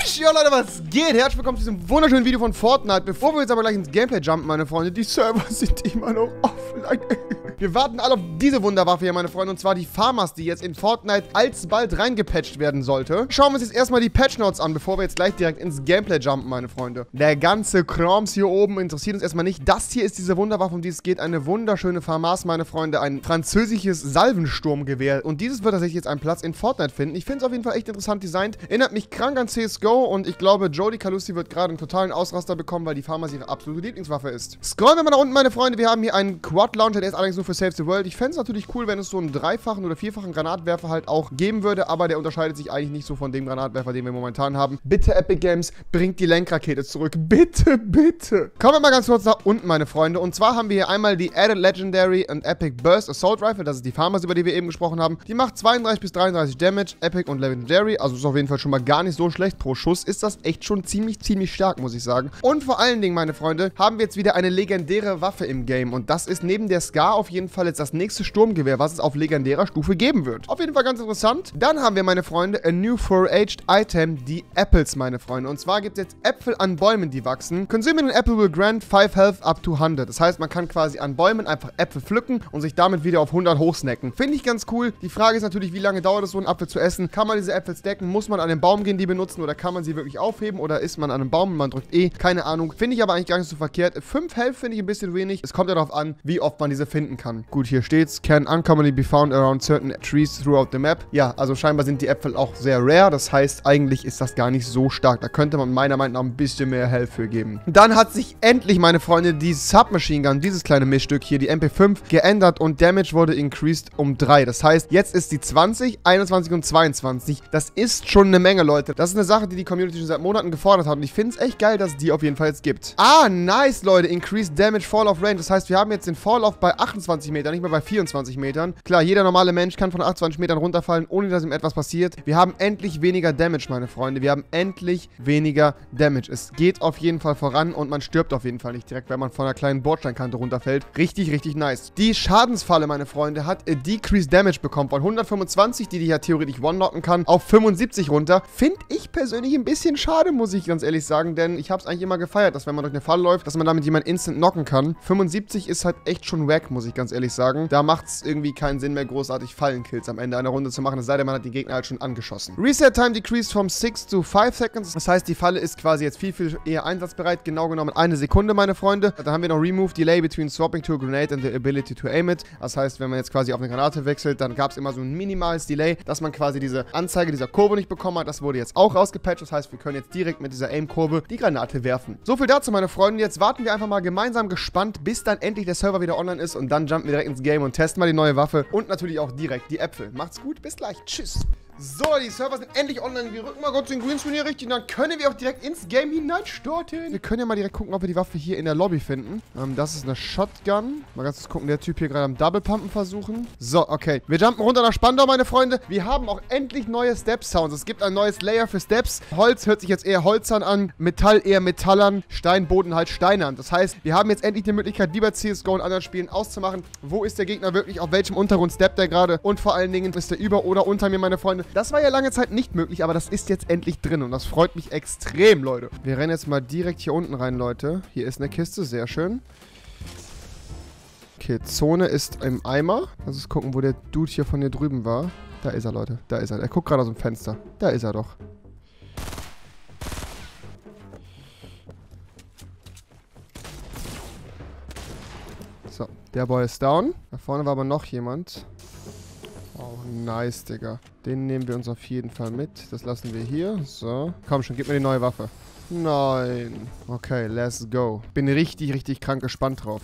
Ja, Leute, was geht? Herzlich willkommen zu diesem wunderschönen Video von Fortnite. Bevor wir jetzt aber gleich ins Gameplay jumpen, meine Freunde, die Server sind immer noch offline. Wir warten alle auf diese Wunderwaffe hier, meine Freunde, und zwar die Farmers, die jetzt in Fortnite alsbald reingepatcht werden sollte. Schauen wir uns jetzt erstmal die Patchnotes an, bevor wir jetzt gleich direkt ins Gameplay jumpen, meine Freunde. Der ganze Krams hier oben interessiert uns erstmal nicht. Das hier ist diese Wunderwaffe, um die es geht. Eine wunderschöne Farmers, meine Freunde. Ein französisches Salvensturmgewehr. Und dieses wird tatsächlich jetzt einen Platz in Fortnite finden. Ich finde es auf jeden Fall echt interessant designt. Erinnert mich krank an CSGO und ich glaube, Jody Calussi wird gerade einen totalen Ausraster bekommen, weil die Farmers ihre absolute Lieblingswaffe ist. Scrollen wir mal nach unten, meine Freunde. Wir haben hier einen Quad-Launcher, der ist allerdings nur für Save the World. Ich fände es natürlich cool, wenn es so einen dreifachen oder vierfachen Granatwerfer halt auch geben würde, aber der unterscheidet sich eigentlich nicht so von dem Granatwerfer, den wir momentan haben. Bitte, Epic Games, bringt die Lenkrakete zurück. Bitte, bitte. Kommen wir mal ganz kurz nach unten, meine Freunde. Und zwar haben wir hier einmal die Added Legendary und Epic Burst Assault Rifle. Das ist die Farmers, über die wir eben gesprochen haben. Die macht 32 bis 33 Damage. Epic und Legendary. Also ist auf jeden Fall schon mal gar nicht so schlecht. Pro Schuss ist das echt schon ziemlich stark, muss ich sagen. Und vor allen Dingen, meine Freunde, haben wir jetzt wieder eine legendäre Waffe im Game. Und das ist neben der Scar auf jeden Fall jetzt das nächste Sturmgewehr, was es auf legendärer Stufe geben wird. Auf jeden Fall ganz interessant. Dann haben wir, meine Freunde, a new foraged item, die Apples, meine Freunde. Und zwar gibt es jetzt Äpfel an Bäumen, die wachsen. Consuming an apple will grant 5 health up to 100. Das heißt, man kann quasi an Bäumen einfach Äpfel pflücken und sich damit wieder auf 100 hochsnacken. Finde ich ganz cool. Die Frage ist natürlich, wie lange dauert es, so einen Apfel zu essen? Kann man diese Äpfel stacken? Muss man an den Baum gehen, die benutzen? Oder kann man sie wirklich aufheben? Oder ist man an einem Baum und man drückt E? Keine Ahnung. Finde ich aber eigentlich gar nicht so verkehrt. 5 Health finde ich ein bisschen wenig. Es kommt ja darauf an, wie oft man diese finden kann. Gut, hier steht's. Can uncommonly be found around certain trees throughout the map. Ja, also scheinbar sind die Äpfel auch sehr rare. Das heißt, eigentlich ist das gar nicht so stark. Da könnte man meiner Meinung nach ein bisschen mehr Health für geben. Dann hat sich endlich, meine Freunde, die Submachine Gun, dieses kleine Miststück hier, die MP5, geändert und Damage wurde increased um 3. Das heißt, jetzt ist die 20, 21 und 22. Das ist schon eine Menge, Leute. Das ist eine Sache, die die Community schon seit Monaten gefordert hat und ich finde es echt geil, dass es die auf jeden Fall jetzt gibt. Ah, nice, Leute. Increased Damage Fall-Off Range. Das heißt, wir haben jetzt den Fall-Off bei 28 Metern, nicht mehr bei 24 Metern. Klar, jeder normale Mensch kann von 28 Metern runterfallen, ohne dass ihm etwas passiert. Wir haben endlich weniger Damage, meine Freunde. Wir haben endlich weniger Damage. Es geht auf jeden Fall voran und man stirbt auf jeden Fall nicht direkt, wenn man von einer kleinen Bordsteinkante runterfällt. Richtig nice. Die Schadensfalle, meine Freunde, hat Decreased Damage bekommen. Von 125, die ja theoretisch one-knocken kann, auf 75 runter. Finde ich persönlich ein bisschen schade, muss ich ganz ehrlich sagen, denn ich habe es eigentlich immer gefeiert, dass wenn man durch eine Falle läuft, dass man damit jemanden instant knocken kann. 75 ist halt echt schon wack, muss ich ganz ehrlich sagen. Da macht es irgendwie keinen Sinn mehr, großartig Fallenkills am Ende einer Runde zu machen, es sei denn, man hat die Gegner halt schon angeschossen. Reset Time decreased from 6 to 5 seconds. Das heißt, die Falle ist quasi jetzt viel eher einsatzbereit. Genau genommen 1 Sekunde, meine Freunde. Dann haben wir noch Remove Delay between swapping to a grenade and the ability to aim it. Das heißt, wenn man jetzt quasi auf eine Granate wechselt, dann gab es immer so ein minimales Delay, dass man quasi diese Anzeige dieser Kurve nicht bekommen hat. Das wurde jetzt auch rausgepatcht. Das heißt, wir können jetzt direkt mit dieser Aim-Kurve die Granate werfen. So viel dazu, meine Freunde. Jetzt warten wir einfach mal gemeinsam gespannt, bis dann endlich der Server wieder online ist und dann jumpen wir direkt ins Game und testen mal die neue Waffe und natürlich auch direkt die Äpfel. Macht's gut, bis gleich. Tschüss. So, die Server sind endlich online. Wir rücken mal kurz den Greenscreen hier richtig und dann können wir auch direkt ins Game hinein starten. Wir können ja mal direkt gucken, ob wir die Waffe hier in der Lobby finden. Das ist eine Shotgun. Mal ganz kurz gucken, der Typ hier gerade am Double-Pumpen versuchen. So, okay. Wir jumpen runter nach Spandau, meine Freunde. Wir haben auch endlich neue Step-Sounds. Es gibt ein neues Layer für Steps. Holz hört sich jetzt eher holzern an. Metall eher metallern. Stein, Boden halt steinern. Das heißt, wir haben jetzt endlich die Möglichkeit, wie bei CSGO und anderen Spielen auszumachen, wo ist der Gegner wirklich, auf welchem Untergrund steppt der gerade und vor allen Dingen ist der über oder unter mir, meine Freunde. Das war ja lange Zeit nicht möglich, aber das ist jetzt endlich drin und das freut mich extrem, Leute. Wir rennen jetzt mal direkt hier unten rein, Leute. Hier ist eine Kiste, sehr schön. Okay, Zone ist im Eimer. Lass uns gucken, wo der Dude hier von hier drüben war. Da ist er, Leute. Da ist er. Er guckt gerade aus dem Fenster. Da ist er doch. So, der Boy ist down. Da vorne war aber noch jemand. Oh, nice, Digga. Den nehmen wir uns auf jeden Fall mit. Das lassen wir hier. So. Komm schon, gib mir die neue Waffe. Nein. Okay, let's go. Bin richtig krank gespannt drauf.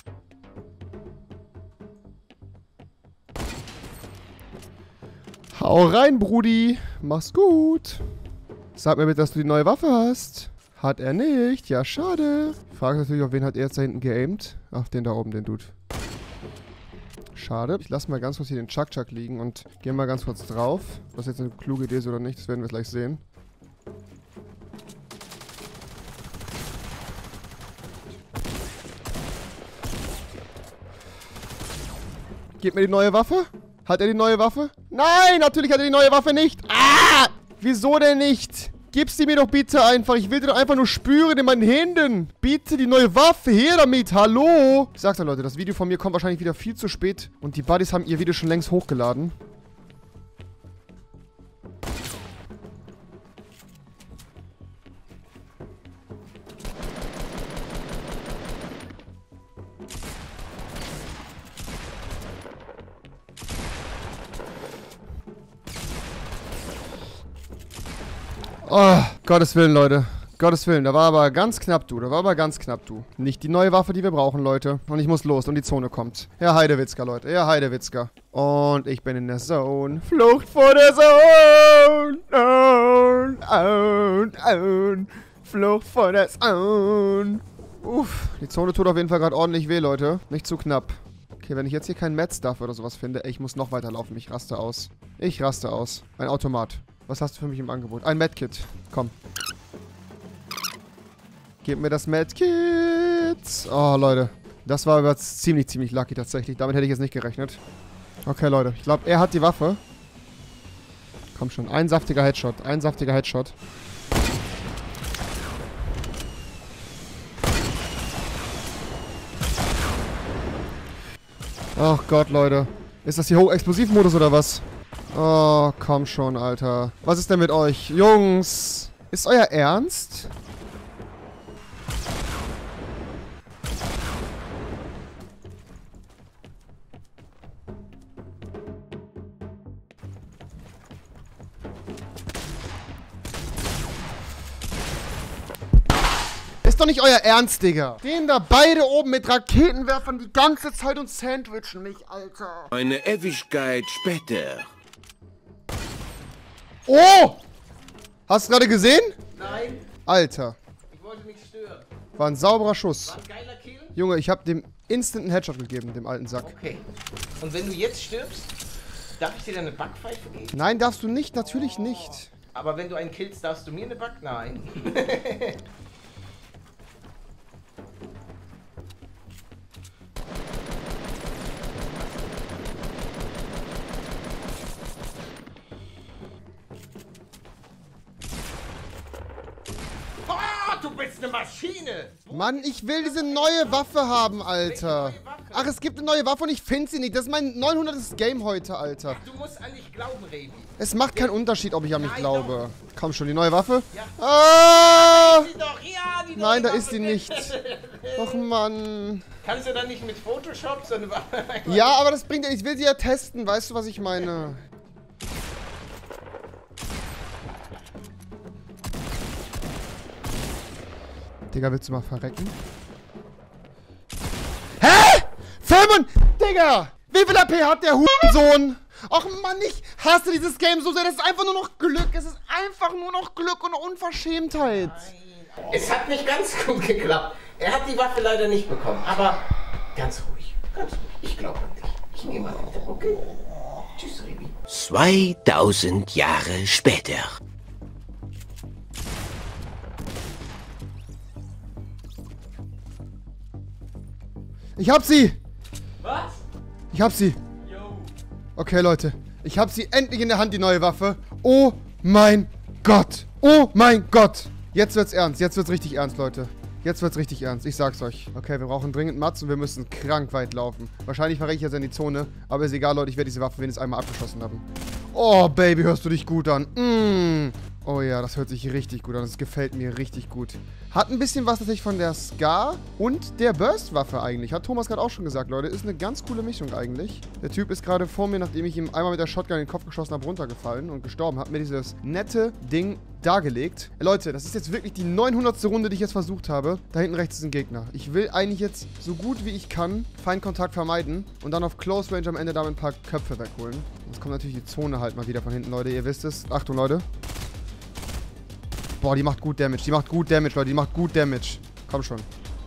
Hau rein, Brudi. Mach's gut. Sag mir bitte, dass du die neue Waffe hast. Hat er nicht. Ja, schade. Frage natürlich, auf wen hat er jetzt da hinten geaimt? Ach, den da oben, den Dude. Schade. Ich lasse mal ganz kurz hier den Chuck liegen und gehe mal ganz kurz drauf. Was jetzt eine kluge Idee ist oder nicht, das werden wir gleich sehen. Gib mir die neue Waffe. Hat er die neue Waffe? Nein, natürlich hat er die neue Waffe nicht. Ah! Wieso denn nicht? Gib sie mir doch bitte einfach. Ich will die doch einfach nur spüren in meinen Händen. Bitte die neue Waffe. Her damit. Hallo? Ich sag's euch, Leute. Das Video von mir kommt wahrscheinlich wieder viel zu spät. Und die Buddies haben ihr Video schon längst hochgeladen. Oh, Gottes Willen, Leute. Gottes Willen, da war aber ganz knapp, du. Da war aber ganz knapp, du. Nicht die neue Waffe, die wir brauchen, Leute. Und ich muss los und die Zone kommt. Herr Heidewitzka, Leute. Herr Heidewitzka. Und ich bin in der Zone. Flucht vor der Zone. Flucht vor der Zone. Uff, die Zone tut auf jeden Fall gerade ordentlich weh, Leute. Nicht zu knapp. Okay, wenn ich jetzt hier keinen Med-Stuff oder sowas finde, ey, ich muss noch weiterlaufen. Ich raste aus. Ich raste aus. Ein Automat. Was hast du für mich im Angebot? Ein Medkit. Komm. Gib mir das Medkit. Oh, Leute. Das war aber ziemlich lucky tatsächlich. Damit hätte ich jetzt nicht gerechnet. Okay, Leute. Ich glaube, er hat die Waffe. Komm schon. Ein saftiger Headshot. Ein saftiger Headshot. Ach Gott, Leute. Ist das hier Hochexplosivmodus oder was? Oh, komm schon, Alter. Was ist denn mit euch? Jungs! Ist euer Ernst? Ist doch nicht euer Ernst, Digga. Stehen da beide oben mit Raketenwerfern die ganze Zeit und sandwichen mich, Alter. Eine Ewigkeit später. Oh! Hast du gerade gesehen? Nein. Alter. Ich wollte nicht stören. War ein sauberer Schuss. War ein geiler Kill? Junge, ich habe dem instant einen Headshot gegeben, dem alten Sack. Okay. Und wenn du jetzt stirbst, darf ich dir dann eine Backpfeife geben? Nein, darfst du nicht, natürlich nicht. Aber wenn du einen killst, darfst du mir eine Back... Nein. Du bist eine Maschine! Mann, ich will diese neue Waffe haben, Alter. Ach, es gibt eine neue Waffe und ich finde sie nicht. Das ist mein 900. Game heute, Alter. Du musst an dich glauben, Rebi. Es macht keinen Unterschied, ob ich an mich Nein, glaube. Komm schon, die neue Waffe? Ja. Ah! Die doch, ja, die Nein, da neue ist sie Waffe. nicht. Och, Mann. Kannst du dann nicht mit Photoshop so eine Waffe... Ja, aber das bringt ja, ich will sie ja testen. Weißt du, was ich meine? Digga, willst du mal verrecken? Hä? 5! Digga! Wie viel AP hat der Hurensohn? Och Mann, ich hasse dieses Game so sehr. Das ist einfach nur noch Glück. Es ist einfach nur noch Glück und Unverschämtheit. Es hat nicht ganz gut geklappt. Er hat die Waffe leider nicht bekommen. Aber ganz ruhig. Ganz ruhig. Ich glaube an dich. Ich nehme an dich. Okay? Tschüss, Rebi. 2000 Jahre später. Ich hab sie! Was? Ich hab sie. Yo. Okay, Leute. Ich hab sie endlich in der Hand, die neue Waffe. Oh mein Gott. Oh mein Gott. Jetzt wird's ernst. Jetzt wird's richtig ernst, Leute. Jetzt wird's richtig ernst. Ich sag's euch. Okay, wir brauchen dringend Mats und wir müssen krank weit laufen. Wahrscheinlich verrecke ich jetzt in die Zone. Aber ist egal, Leute. Ich werde diese Waffe wenigstens einmal abgeschossen haben. Oh, Baby, hörst du dich gut an. Oh ja, das hört sich richtig gut an. Das gefällt mir richtig gut. Hat ein bisschen was tatsächlich von der Scar und der Burst-Waffe eigentlich. Hat Thomas gerade auch schon gesagt, Leute. Ist eine ganz coole Mischung eigentlich. Der Typ ist gerade vor mir, nachdem ich ihm einmal mit der Shotgun in den Kopf geschossen habe, runtergefallen und gestorben. Hat mir dieses nette Ding dargelegt. Leute, das ist jetzt wirklich die 900. Runde, die ich jetzt versucht habe. Da hinten rechts ist ein Gegner. Ich will eigentlich jetzt so gut wie ich kann Feindkontakt vermeiden und dann auf Close Range am Ende damit ein paar Köpfe wegholen. Jetzt kommt natürlich die Zone halt mal wieder von hinten, Leute. Ihr wisst es. Achtung, Leute. Boah, die macht gut Damage. Die macht gut Damage, Leute. Die macht gut Damage. Komm schon.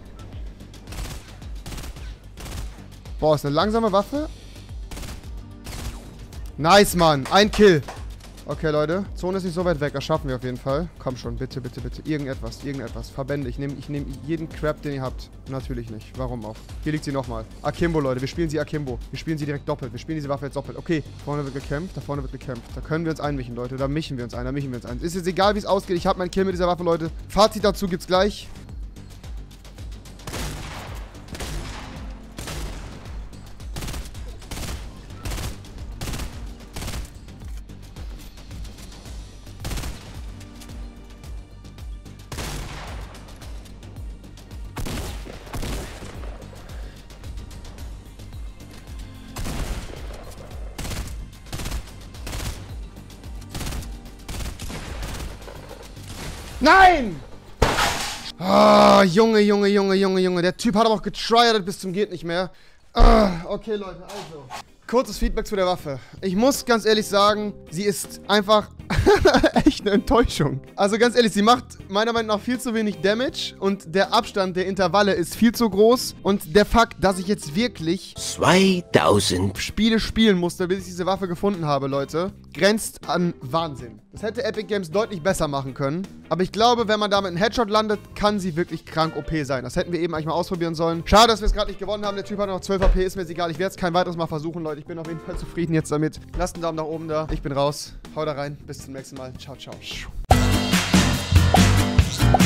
Boah, ist eine langsame Waffe. Nice, Mann. Ein Kill. Okay, Leute. Zone ist nicht so weit weg. Das schaffen wir auf jeden Fall. Komm schon, bitte, bitte, bitte. Irgendetwas, irgendetwas. Verbände. Ich nehm jeden Crap, den ihr habt. Natürlich nicht. Warum auch? Hier liegt sie nochmal. Akimbo, Leute. Wir spielen sie Akimbo. Wir spielen sie direkt doppelt. Wir spielen diese Waffe jetzt doppelt. Okay. Vorne wird gekämpft. Da vorne wird gekämpft. Da können wir uns einmischen, Leute. Da mischen wir uns ein. Da mischen wir uns ein. Ist jetzt egal, wie es ausgeht. Ich habe meinen Kill mit dieser Waffe, Leute. Fazit dazu gibt's gleich. Nein! Ah, Junge, Junge, Junge, Junge, Junge. Der Typ hat aber auch getryhardet bis zum geht nicht mehr. Ah, okay, Leute, also. Kurzes Feedback zu der Waffe. Ich muss ganz ehrlich sagen, sie ist einfach echt eine Enttäuschung. Also ganz ehrlich, sie macht meiner Meinung nach viel zu wenig Damage und der Abstand der Intervalle ist viel zu groß. Und der Fakt, dass ich jetzt wirklich 2000 Spiele spielen musste, bis ich diese Waffe gefunden habe, Leute, grenzt an Wahnsinn. Das hätte Epic Games deutlich besser machen können. Aber ich glaube, wenn man damit einen Headshot landet, kann sie wirklich krank OP sein. Das hätten wir eben eigentlich mal ausprobieren sollen. Schade, dass wir es gerade nicht gewonnen haben. Der Typ hat noch 12 AP, ist mir jetzt egal. Ich werde es kein weiteres Mal versuchen, Leute. Ich bin auf jeden Fall zufrieden jetzt damit. Lasst einen Daumen nach oben da. Ich bin raus. Haut da rein. Bis zum nächsten Mal. Ciao, ciao.